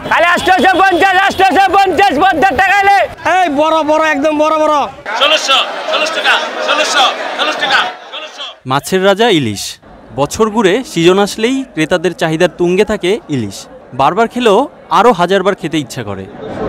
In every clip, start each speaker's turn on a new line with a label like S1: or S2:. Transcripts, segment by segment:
S1: খালি 850 850 50 টাকা এলে এই বড় বড় একদম বড় বড় 1600 টাকা 1600 টাকা।
S2: মাছের রাজা ইলিশ। বছর ঘুরে সিজন আসলেই ক্রেতাদের চাহিদার তুঙ্গে থাকে ইলিশ। বারবার খেলেও আরও হাজারবার খেতে ইচ্ছা করে।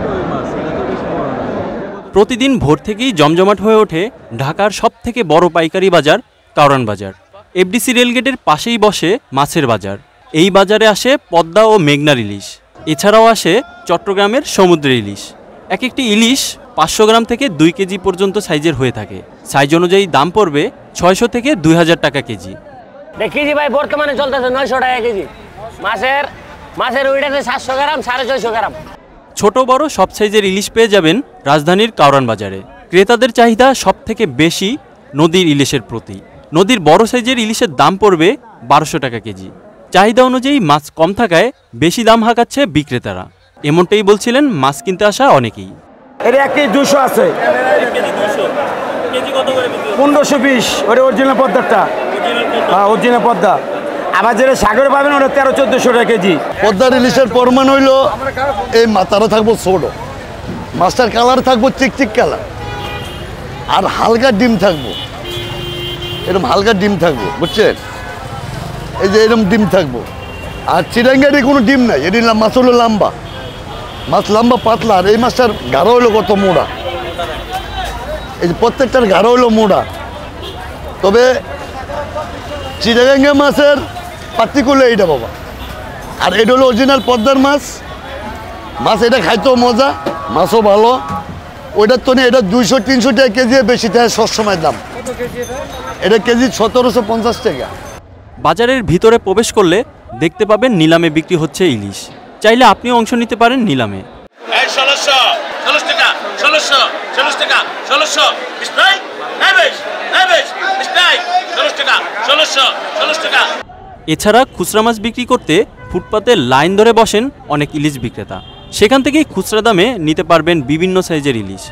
S2: প্রতিদিন ভোর থেকেই জমজমাট হয়ে ওঠে ঢাকার সবথেকে বড় পাইকারি বাজার কারওয়ান বাজার। এফডিসি রেলগেটের পাশেই বসে মাছের বাজার। এই বাজারে আসে পদ্মা ও মেঘনার ইলিশ, এছাড়াও আসে চট্টগ্রামের সমুদ্রের ইলিশ। এক একটি ইলিশ 500 গ্রাম থেকে 2 কেজি পর্যন্ত সাইজের হয়ে থাকে। সাইজ অনুযায়ী দাম পড়বে 600 থেকে 2000 টাকা কেজি।
S1: দেখেছি ভাই বর্তমানে চলতেছে 900 টাকা কেজি। মাছের ওইটাতে 700 গ্রাম 650 গ্রাম।
S2: ছোট বড় সব সাইজের ইলিশ পেয়ে যাবেন রাজধানীর কারওয়ান বাজারে। ক্রেতাদের চাহিদা সব থেকে বেশি নদীর ইলিশের প্রতি। নদীর বড় সাইজের ইলিশের দাম পড়বে 1200 টাকা কেজি। চাহিদা অনুযায়ী মাছ কম থাকায় বেশি দাম হাঁকাচ্ছে বিক্রেতারা। এমনটাই বলছিলেন মাছ কিনতে আসা অনেকেই।
S3: এর 1 কেজি 200 আছে, 1520 ওটা অরিজিনাল পদ্মাটা। হ্যাঁ অরিজিনাল পদ্মা। আবার যেটা সাগরে পাবেন ওটা 1300-1400 টাকা কেজি।
S4: পদ্মার ইলিশের পরিমাণ হইল এই মাথাটা থাকবো ছোট, মাছটার কালার থাকবো চিকচিক কালার, আর হালকা ডিম থাকবো, এরকম হালকা ডিম থাকবো, বুঝছেন? এই যে এরকম ডিম থাকবো। আর চিরাঙ্গারি কোনো ডিম নাই, এটি মাছ হলো লম্বা, মাছ লম্বা পাতলা। আর এই মাছটার গাঢ় হইলো কত মোড়া, এই যে প্রত্যেকটার গাঢ় হইলো মোড়া। তবে চিরাঙ্গা মাছের পার্টিকুলার এইটা বাবা। আর এটা হলো অরিজিনাল পদ্মার মাছ। এটা খাইতেও মজা, মাছও ভালো। ওইটার তো এটা 200-300 টাকা কেজি বেশি থাকে সবসময় দাম। এটা কেজি 1750 টাকা।
S2: বাজারের ভিতরে প্রবেশ করলে দেখতে পাবেন নিলামে বিক্রি হচ্ছে ইলিশ। চাইলে আপনিও অংশ নিতে পারেন নিলামে।
S1: 1600 টাকা 1600 টাকা 1600 বিস্তাই নেবেশ 16 টাকা 1600 টাকা।
S2: এছাড়া খুচরা মাছ বিক্রি করতে ফুটপাতে লাইন ধরে বসেন অনেক ইলিশ বিক্রেতা। সেখান থেকেই খুচরা দামে নিতে পারবেন বিভিন্ন সাইজের ইলিশ।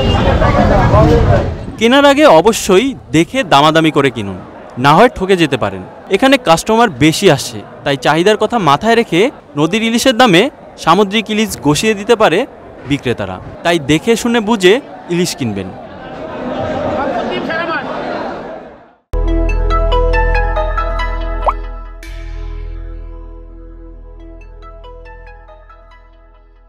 S2: কেনার আগে অবশ্যই দেখে দামাদামি করে কিনুন, না হয় ঠকে যেতে পারেন। এখানে কাস্টমার বেশি আসে, তাই চাহিদার কথা মাথায় রেখে নদীর ইলিশের দামে সামুদ্রিক ইলিশ গসিয়ে দিতে পারে বিক্রেতারা। তাই দেখে শুনে বুঝে ইলিশ কিনবেন।